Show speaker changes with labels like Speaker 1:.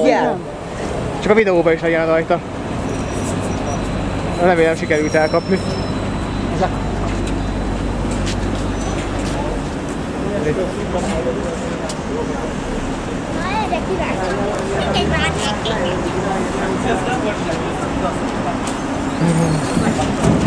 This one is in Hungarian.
Speaker 1: Jel! Csak a videóban is legyen rajta. Remélem sikerült elkapni.
Speaker 2: Na, erre király.